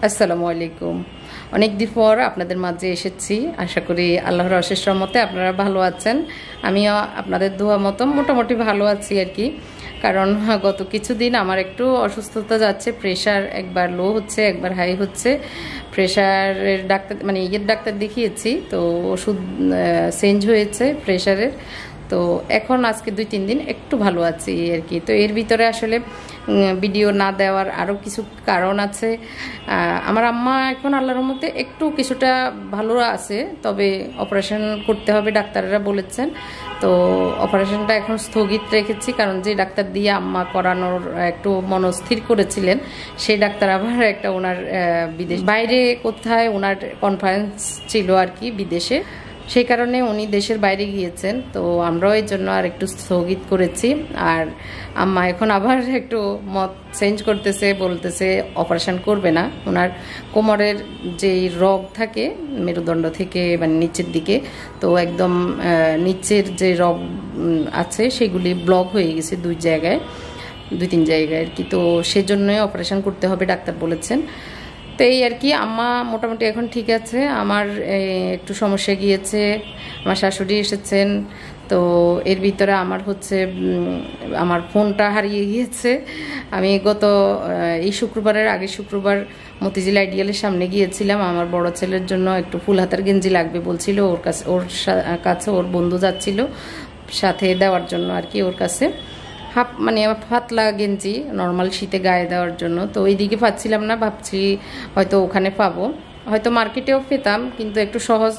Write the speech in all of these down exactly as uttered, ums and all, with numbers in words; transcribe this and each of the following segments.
আসসালামু আলাইকুম। অনেক দিন পর আপনাদের মাঝে এসেছি। আশা করি আল্লাহর অশেষ রহমতে আপনারা ভালো আছেন। আমিও আপনাদের দোয়া মতো মোটামুটি ভালো আছি আর কি। কারণ গত কিছুদিন আমার একটু অসুস্থতা যাচ্ছে, প্রেশার একবার লো হচ্ছে একবার হাই হচ্ছে। প্রেশারের ডাক্তার মানে ইয়ের ডাক্তার দেখিয়েছি, তো ওষুধ চেঞ্জ হয়েছে প্রেশারের। তো এখন আজকে দুই তিন দিন একটু ভালো আছি আর কি। তো এর ভিতরে আসলে ভিডিও না দেওয়ার আরও কিছু কারণ আছে। আমার আম্মা এখন আল্লাহর রহমতে একটু কিছুটা ভালো আছে, তবে অপারেশন করতে হবে ডাক্তাররা বলেছেন। তো অপারেশনটা এখন স্থগিত রেখেছি, কারণ যে ডাক্তার দিয়ে আম্মা করানোর একটু মনস্থির করেছিলেন সেই ডাক্তার আবার একটা ওনার বিদেশ বাইরে কোথায় ওনার কনফারেন্স ছিল আর কি বিদেশে, সেই কারণে উনি দেশের বাইরে গিয়েছেন। তো আমরাও এর জন্য আর একটু স্থগিত করেছি। আর আম্মা এখন আবার একটু মত চেঞ্জ করতেছে, বলতেছে অপারেশন করবে না। ওনার কোমরের যেই রগ থাকে মেরুদণ্ড থেকে মানে নিচের দিকে, তো একদম নিচের যে রগ আছে সেগুলি ব্লক হয়ে গেছে দুই জায়গায় দুই তিন জায়গায় আর কি। তো সেজন্যই অপারেশন করতে হবে ডাক্তার বলেছেন। তো এই আর কি, আম্মা মোটামুটি এখন ঠিক আছে। আমার একটু সমস্যা গিয়েছে, আমার শাশুড়ি এসেছেন। তো এর ভিতরে আমার হচ্ছে আমার ফোনটা হারিয়ে গিয়েছে। আমি গত এই শুক্রবারের আগে শুক্রবার মতিঝিল আইডিয়ালের সামনে গিয়েছিলাম। আমার বড় ছেলের জন্য একটু ফুল হাতার গেঞ্জি লাগবে বলছিল, ওর কাছে ওর কাছে ওর বন্ধু যাচ্ছিল সাথে দেওয়ার জন্য আর কি, ওর কাছে হাফ মানে পাতলা গেঞ্জি নর্মাল শীতে গায়ে দেওয়ার জন্য। তো ওইদিকে পাচ্ছিলাম না, ভাবছি হয়তো ওখানে পাবো, হয়তো মার্কেটেও পেতাম, কিন্তু একটু সহজ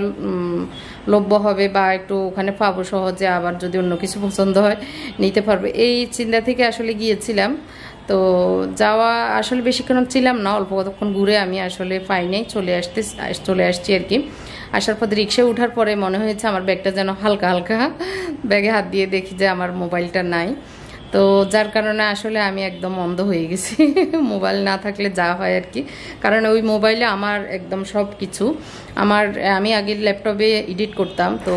লভ্য হবে বা একটু ওখানে পাবো সহজে, আবার যদি অন্য কিছু পছন্দ হয় নিতে পারবে এই চিন্তা থেকে আসলে গিয়েছিলাম। তো যাওয়া আসলে বেশিক্ষণ ছিলাম না, অল্প কতক্ষণ ঘুরে আমি আসলে পাই নাই, চলে আসতে চলে আসছি আর কি। আসার পর রিক্সায় ওঠার পরে মনে হয়েছে আমার ব্যাগটা যেন হালকা হালকা, ব্যাগে হাত দিয়ে দেখি যে আমার মোবাইলটা নাই। তো যার কারণে আসলে আমি একদম অন্ধ হয়ে গেছি মোবাইল না থাকলে যা হয় আর কি। কারণ ওই মোবাইলে আমার একদম সব কিছু, আমার আমি আগে ল্যাপটপে এডিট করতাম, তো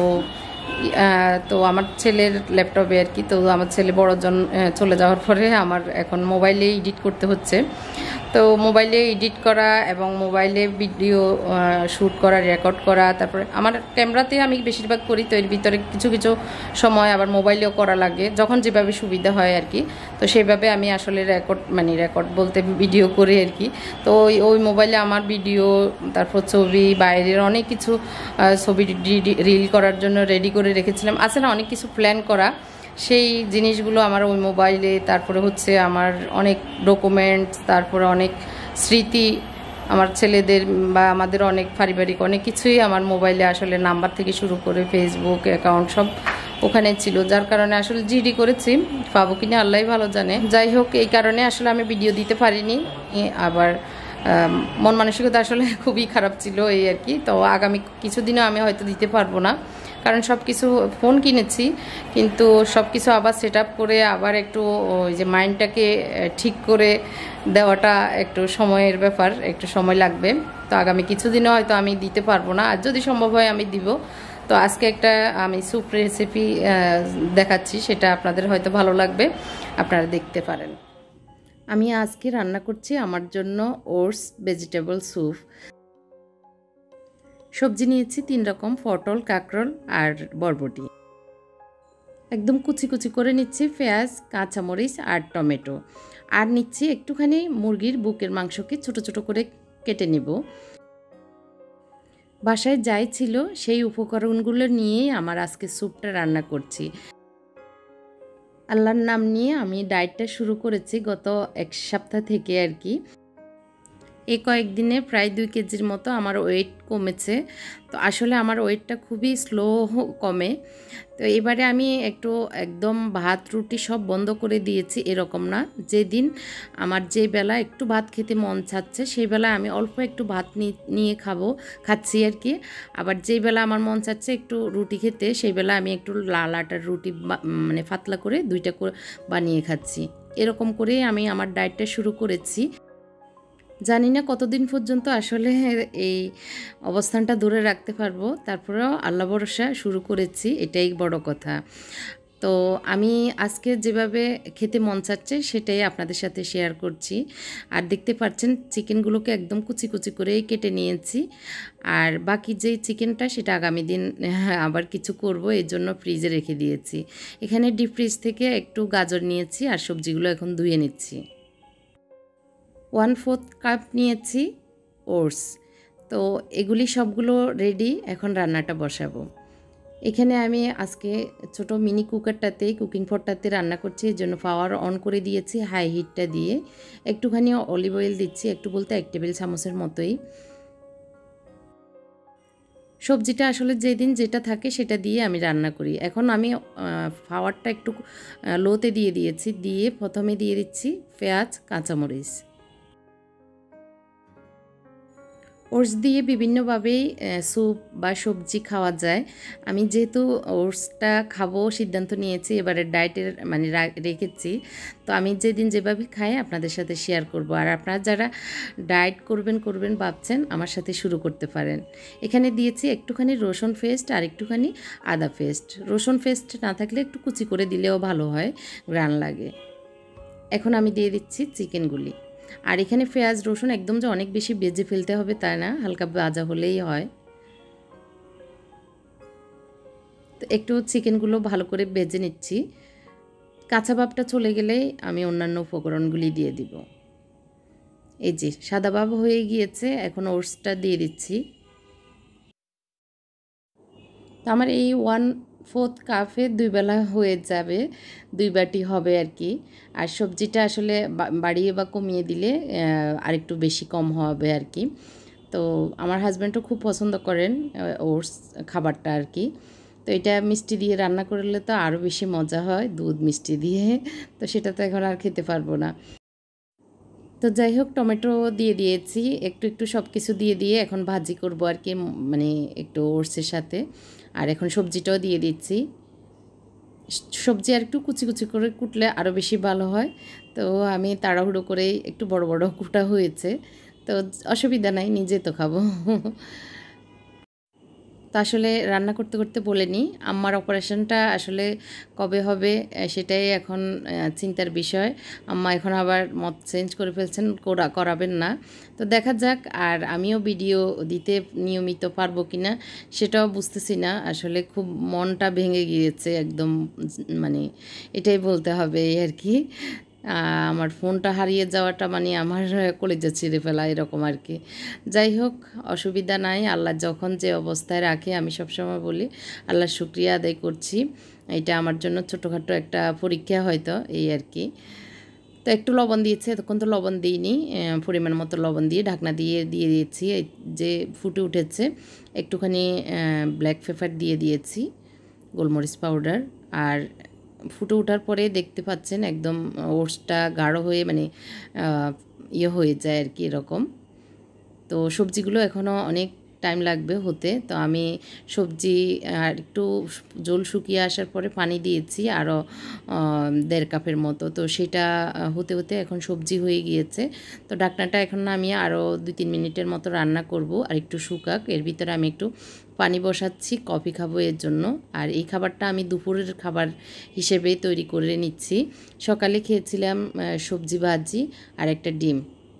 তো আমার ছেলের ল্যাপটপে আর কি। তো আমার ছেলে বড়জন চলে যাওয়ার পরে আমার এখন মোবাইলে এডিট করতে হচ্ছে। তো মোবাইলে এডিট করা এবং মোবাইলে ভিডিও শ্যুট করা, রেকর্ড করা, তারপরে আমার ক্যামেরাতে আমি বেশিরভাগ করি। তো এর ভিতরে কিছু কিছু সময় আবার মোবাইলেও করা লাগে, যখন যেভাবে সুবিধা হয় আর কি। তো সেভাবে আমি আসলে রেকর্ড মানে রেকর্ড বলতে ভিডিও করি আর কি। তো ওই ওই মোবাইলে আমার ভিডিও, তারপর ছবি, বাইরের অনেক কিছু ছবি রিল করার জন্য রেডি করে রেখেছিলাম। আছে না অনেক কিছু প্ল্যান করা, সেই জিনিসগুলো আমার ওই মোবাইলে। তারপরে হচ্ছে আমার অনেক ডকুমেন্টস, তারপরে অনেক স্মৃতি, আমার ছেলেদের বা আমাদের অনেক পারিবারিক অনেক কিছুই আমার মোবাইলে আসলে নাম্বার থেকে শুরু করে ফেসবুক অ্যাকাউন্ট সব ওখানে ছিল। যার কারণে আসলে জিডি করেছি, পাবো কিনা আল্লাহই ভালো জানে। যাই হোক, এই কারণে আসলে আমি ভিডিও দিতে পারিনি। আবার মন মানসিকতা আসলে খুবই খারাপ ছিল এই আর কি। তো আগামী কিছুদিনও আমি হয়তো দিতে পারবো না, কারণ সব কিছু ফোন কিনেছি, কিন্তু সব কিছু আবার সেট আপ করে আবার একটু ওই যে মাইন্ডটাকে ঠিক করে দেওয়াটা একটু সময়ের ব্যাপার, একটু সময় লাগবে। তো আগামী কিছুদিনও হয়তো আমি দিতে পারবো না, আর যদি সম্ভব হয় আমি দিব। তো আজকে একটা আমি স্যুপ রেসিপি দেখাচ্ছি, সেটা আপনাদের হয়তো ভালো লাগবে, আপনারা দেখতে পারেন। আমি আজকে রান্না করছি আমার জন্য ওটস ভেজিটেবল স্যুপ। সবজি নিয়েছি তিন রকম, পটল, কাঁকরোল আর বরবটি। একদম কুচি কুচি করে নিচ্ছি পেঁয়াজ, কাঁচামরিচ আর টমেটো। আর নিচ্ছি একটুখানি মুরগির বুকের মাংসকে ছোট ছোট করে কেটে নিব। বাসায় যাই ছিল সেই উপকরণগুলো নিয়েই আমার আজকে স্যুপটা রান্না করছি। আল্লাহর নাম নিয়ে আমি ডায়েটটা শুরু করেছি গত এক সপ্তাহ থেকে আর কি। এই কয়েকদিনে প্রায় দুই কেজির মতো আমার ওয়েট কমেছে। তো আসলে আমার ওয়েটটা খুবই স্লো কমে। তো এবারে আমি একটু একদম ভাত রুটি সব বন্ধ করে দিয়েছি এরকম না, যেদিন আমার যে বেলা একটু ভাত খেতে মন চাচ্ছে সেই বেলা আমি অল্প একটু ভাত নিয়ে খাবো খাচ্ছি আর কি। আবার যেই বেলা আমার মন চাচ্ছে একটু রুটি খেতে সেই বেলা আমি একটু লাল আটার রুটি মানে পাতলা করে দুইটা করে বানিয়ে খাচ্ছি। এরকম করেই আমি আমার ডায়েটটা শুরু করেছি। জানি না কতদিন পর্যন্ত আসলে এই অবস্থানটা ধরে রাখতে পারবো, তারপরেও আল্লাহ ভরসা শুরু করেছি, এটাই বড় কথা। তো আমি আজকে যেভাবে খেতে মন চাচ্ছে সেটাই আপনাদের সাথে শেয়ার করছি। আর দেখতে পাচ্ছেন চিকেনগুলোকে একদম কুচি কুচি করেই কেটে নিয়েছি। আর বাকি যে চিকেনটা সেটা আগামী দিন আবার কিছু করব, এই জন্য ফ্রিজে রেখে দিয়েছি। এখানে ডিপ ফ্রিজ থেকে একটু গাজর নিয়েছি আর সবজিগুলো এখন ধুয়ে নিচ্ছি। ওয়ান ফোর্থ কাপ নিয়েছি ওটস। তো এগুলি সবগুলো রেডি, এখন রান্নাটা বসাবো। এখানে আমি আজকে ছোট মিনি কুকারটাতেই কুকিং পটটাতে রান্না করছি, এর জন্য পাওয়ার অন করে দিয়েছি হাই হিটটা দিয়ে। একটুখানি অলিভ অয়েল দিচ্ছি, একটু বলতে এক টেবিল চামচের মতোই। সবজিটা আসলে যেদিন যেটা থাকে সেটা দিয়ে আমি রান্না করি। এখন আমি পাওয়ারটা একটু লোতে দিয়ে দিয়েছি, দিয়ে প্রথমে দিয়ে দিচ্ছি পেঁয়াজ কাঁচামরিচ। ওটস দিয়ে বিভিন্নভাবেই স্যুপ বা সবজি খাওয়া যায়। আমি যেহেতু ওটসটা খাবো সিদ্ধান্ত নিয়েছি, এবারে ডায়েটের মানে রেখেছি, তো আমি যেদিন যেভাবে খাই আপনাদের সাথে শেয়ার করব। আর আপনারা যারা ডায়েট করবেন করবেন ভাবছেন আমার সাথে শুরু করতে পারেন। এখানে দিয়েছি একটুখানি রসুন পেস্ট আর একটুখানি আদা পেস্ট। রসুন পেস্ট না থাকলে একটু কুচি করে দিলেও ভালো হয়, গ্রান লাগে। এখন আমি দিয়ে দিচ্ছি চিকেনগুলি। আর এখানে পেঁয়াজ রসুন একদম যে অনেক বেশি ভেজে ফেলতে হবে তা না, হালকা ভাজা হলেই হয়। তো একটু চিকেনগুলো ভালো করে ভেজে নিচ্ছি। কাঁচা ভাবটা চলে গেলেই আমি অন্যান্য উপকরণগুলি দিয়ে দিব। এই যে সাদা ভাব হয়ে গিয়েছে, এখন ওটসটা দিয়ে দিচ্ছি। তো আমার এই ওয়ান ফোর্থ কাপে দুই বেলা হয়ে যাবে, দুই বাটি হবে আর কি। আর সবজিটা আসলে বাড়িয়ে বা কমিয়ে দিলে আরেকটু বেশি কম হবে আর কি। তো আমার হাজব্যান্ডও খুব পছন্দ করেন ওটস খাবারটা আর কি। তো এটা মিষ্টি দিয়ে রান্না করলে তো আরও বেশি মজা হয়, দুধ মিষ্টি দিয়ে। তো সেটা তো এখন আর খেতে পারবো না। তো যাই হোক, টমেটো দিয়ে দিয়েছি, একটু একটু সব কিছু দিয়ে দিয়ে এখন ভাজি করব আর কি, মানে একটু ওটসের সাথে। আর এখন সবজিটাও দিয়ে দিচ্ছি। সবজি আর একটু কুচি কুচি করে কুটলে আরও বেশি ভালো হয়। তো আমি তাড়াহুড়ো করেই একটু বড় বড় কুটা হয়েছে, তো অসুবিধা নাই, নিজে তো খাবো। তো আসলে রান্না করতে করতে বলে নিই, আম্মার অপারেশনটা আসলে কবে হবে সেটাই এখন চিন্তার বিষয়। আম্মা এখন আবার মত চেঞ্জ করে ফেলছেন, করা করাবেন না। তো দেখা যাক। আর আমিও ভিডিও দিতে নিয়মিত পারবো কি না সেটাও বুঝতেছি না। আসলে খুব মনটা ভেঙে গিয়েছে একদম, মানে এটাই বলতে হবে আর কি। আমার ফোনটা হারিয়ে যাওয়াটা মানে আমার কলেজে ছিঁড়ে ফেলা এরকম আর কি। যাই হোক, অসুবিধা নাই, আল্লাহ যখন যে অবস্থায় রাখে আমি সবসময় বলি আল্লাহর শুকরিয়া আদায় করছি। এটা আমার জন্য ছোটোখাটো একটা পরীক্ষা হয়তো, এই আর কি। তো একটু লবণ দিয়েছি, এতক্ষণ তো লবণ দিইনি, পরিমাণ মতো লবণ দিয়ে ঢাকনা দিয়ে দিয়ে দিয়েছি। যে ফুটে উঠেছে একটুখানি ব্ল্যাক পেপার দিয়ে দিয়েছি, গোলমরিচ পাউডার। আর ফুটে ওঠার পরে দেখতে পাচ্ছেন একদম ওটসটা গাঢ় হয়ে মানে ইয়ে হয়ে যায় আর কি, এরকম। তো সবজিগুলো এখনও অনেক টাইম লাগবে হতে। তো আমি সবজি আর একটু জল শুকিয়ে আসার পরে পানি দিয়েছি আরও দেড় কাপের মতো। তো সেটা হতে হতে এখন সবজি হয়ে গিয়েছে। তো ঢাকনাটা এখন আমি আরও দুই তিন মিনিটের মতো রান্না করব, আর একটু শুকাক। এর ভিতরে আমি একটু পানি বসাচ্ছি, কফি খাবো এর জন্য। আর এই খাবারটা আমি দুপুরের খাবার হিসেবে তৈরি করে নিচ্ছি। সকালে খেয়েছিলাম সবজি ভাজি আর একটা ডিম।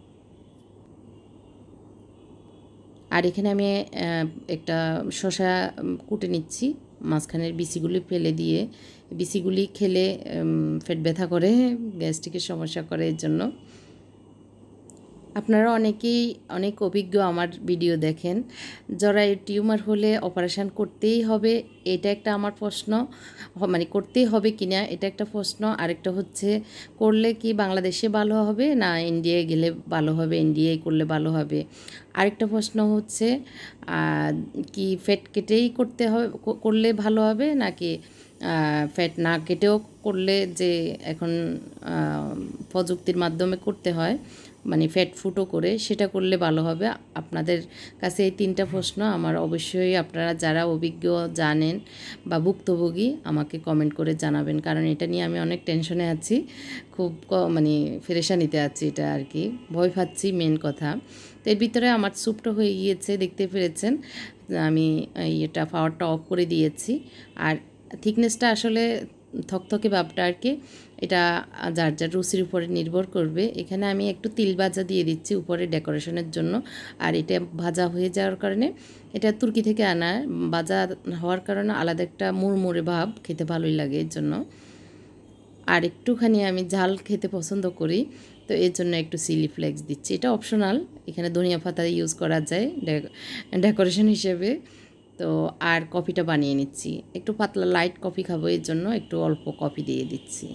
আর এখানে আমি একটা শসা কুটে নিচ্ছি, মাঝখানের বিচিগুলি ফেলে দিয়ে। বিচিগুলি খেলে পেট ব্যথা করে, গ্যাস্ট্রিকের সমস্যা করে, এর জন্য। আপনারা অনেকেই অনেক অভিজ্ঞ আমার ভিডিও দেখেন। জরায়ুর টিউমার হলে অপারেশান করতেই হবে, এটা একটা আমার প্রশ্ন, মানে করতেই হবে কি না এটা একটা প্রশ্ন। আরেকটা হচ্ছে করলে কি বাংলাদেশে ভালো হবে না ইন্ডিয়ায় গেলে ভালো হবে, ইন্ডিয়ায় করলে ভালো হবে। আরেকটা প্রশ্ন হচ্ছে কি ফ্যাট কেটেই করতে হবে, করলে ভালো হবে নাকি ফ্যাট না কেটেও করলে, যে এখন প্রযুক্তির মাধ্যমে করতে হয়, মানে ফ্যাট ফুটো করে, সেটা করলে ভালো হবে। আপনাদের কাছে এই তিনটা প্রশ্ন আমার, অবশ্যই আপনারা যারা অভিজ্ঞ জানেন বা ভুক্তভোগী আমাকে কমেন্ট করে জানাবেন, কারণ এটা নিয়ে আমি অনেক টেনশনে আছি, খুব মানে ফেরেশানিতে আছি, এটা আর কি, ভয় পাচ্ছি মেন কথা। তো এর ভিতরে আমার স্যুপটা হয়ে গিয়েছে, দেখতে পেরেছেন। আমি এটা পাওয়ারটা অফ করে দিয়েছি। আর থিকনেসটা আসলে থকথকে ভাবটা আর কি, এটা যার যার রুচির উপরে নির্ভর করবে। এখানে আমি একটু তিল ভাজা দিয়ে দিচ্ছি উপরে ডেকোরেশনের জন্য। আর এটা ভাজা হয়ে যাওয়ার কারণে, এটা তুর্কি থেকে আনা, ভাজা হওয়ার কারণে আলাদা একটা মুড়মুড়ে ভাব, খেতে ভালোই লাগে এর জন্য। আর একটুখানি আমি ঝাল খেতে পছন্দ করি, তো এর জন্য একটু চিলি ফ্লেক্স দিচ্ছি। এটা অপশনাল, এখানে ধনিয়া পাতা ইউজ করা যায় ডেকোরেশন হিসেবে। তো আর কফিটা বানিয়ে নিচ্ছি, একটু পাতলা লাইট কফি খাবো, এর জন্য একটু অল্প কফি দিয়ে দিচ্ছি।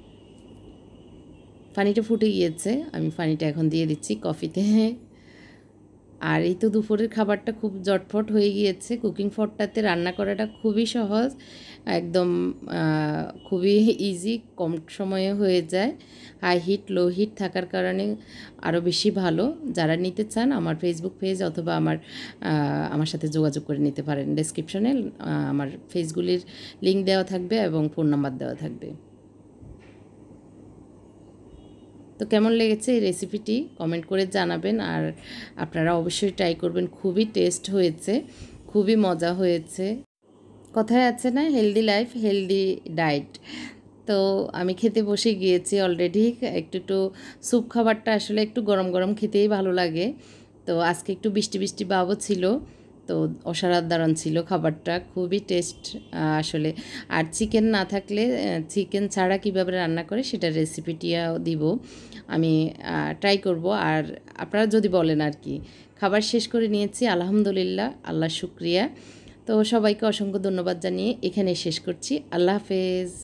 পানিটা ফুটে গিয়েছে, আমি পানিটা এখন দিয়ে দিচ্ছি কফিতে। আর এই তো দুপুরের খাবারটা খুব জটফট হয়ে গিয়েছে। কুকিং ফটটাতে রান্না করাটা খুবই সহজ, একদম খুবই ইজি, কম সময়ে হয়ে যায়। হাই হিট লো হিট থাকার কারণে আরও বেশি ভালো। যারা নিতে চান আমার ফেসবুক পেজ অথবা আমার আমার সাথে যোগাযোগ করে নিতে পারেন। ডেসক্রিপশনে আমার পেজগুলির লিঙ্ক দেওয়া থাকবে এবং ফোন নাম্বার দেওয়া থাকবে। তো কেমন লেগেছে এই রেসিপিটি কমেন্ট করে জানাবেন, আর আপনারা অবশ্যই ট্রাই করবেন। খুবই টেস্ট হয়েছে, খুবই মজা হয়েছে। কথায় আছে না, হেলদি লাইফ হেলদি ডায়েট। তো আমি খেতে বসে গিয়েছি অলরেডি। একটু একটু স্যুপ খাবারটা আসলে একটু গরম গরম খেতেই ভালো লাগে। তো আজকে একটু বৃষ্টি বৃষ্টি ভাবও ছিল, তো অসাধারণ ছিল খাবারটা, খুবই টেস্ট আসলে। আর চিকেন না থাকলে, চিকেন ছাড়া কীভাবে রান্না করে সেটার রেসিপিটিও দিব, আমি ট্রাই করব। আর আপনারা যদি বলেন আর কি। খাবার শেষ করে নিয়েছি, আলহামদুলিল্লাহ, আল্লাহ শুক্রিয়া। তো সবাইকে অসংখ্য ধন্যবাদ জানিয়ে এখানে শেষ করছি। আল্লাহ হাফেজ।